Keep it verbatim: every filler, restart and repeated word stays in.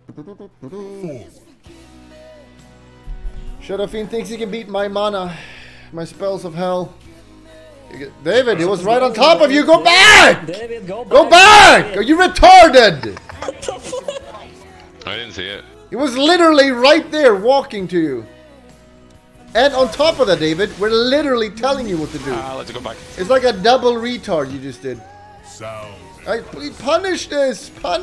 Shadowfiend thinks he can beat my mana. My spells of hell. David, he was right on top of you. Go back! David, go back! Go back! Are you retarded? I didn't see it. He was literally right there walking to you. And on top of that, David, we're literally telling you what to do. Ah, let's go back. It's like a double retard you just did. Sound. I, please punish this. Punish